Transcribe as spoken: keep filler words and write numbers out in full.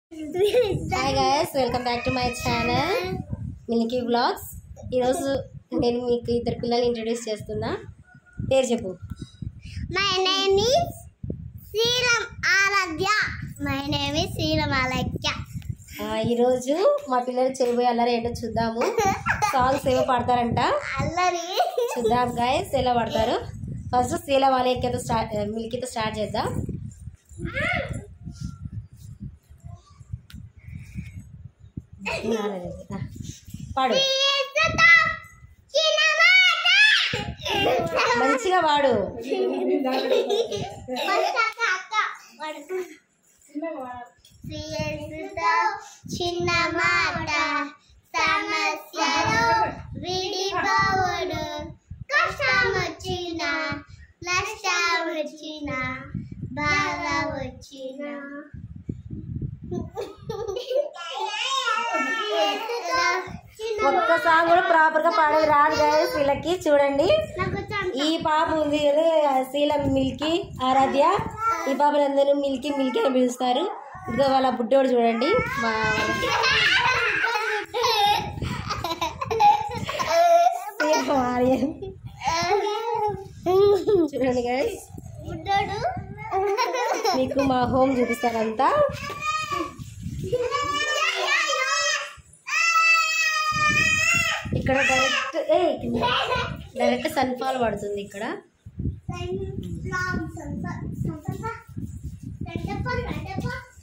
Hi guys, welcome back to my channel Milky vlogs. ఈరోజు నేను మీకు ఇద్దరు పిల్లల్ని ఇంట్రడ్యూస్ చేస్తున్నా. పేరు చెప్పు. My name is Sriram Aaradhya. My name is Sriram Aaradhya. ఈరోజు మా పిల్లలు చేయబోయే అల్లరి ఏంటో చూద్దాము. సాంగ్స్ ఏమో పాడతారంట, అల్లరి చూద్దాం గైస్ ఎలా పాడతారు. ఫస్ట్ శ్రీల వాళ్ళతో స్టార్ట్ మిల్కీతో స్టార్ట్ చేద్దాం. పాడు, మంచిగా వాడు. చిన్న మాట సమస్యలు విడిపోవుడు, కష్టం వచ్చిన నష్టం వచ్చిన బాధ వచ్చిన ఒక్క సాంగ్ కూడా ప్రాపర్ గా పాడేది రాదు గైస్ వీళ్ళకి. చూడండి, ఈ పాప ఉంది కదా శీల మిల్కీ ఆరాధ్య, ఈ పాపలందరూ మిల్కీ మిల్కీ అని పిలుస్తారు. ఇదిగో వాళ్ళ బుడ్డోడు చూడండి, మా చూడండి గైస్, మీకు మా హోమ్ చూపిస్తారంతా. ఇక్కడ డైరెక్ట్ ఏ డైరెక్ట్ సన్ఫాల్ పడుతుంది ఇక్కడ. Sun, sun, sun, sun, sun, sun, sun, sun, sun, sun, sun, sun, sun, sun, sun,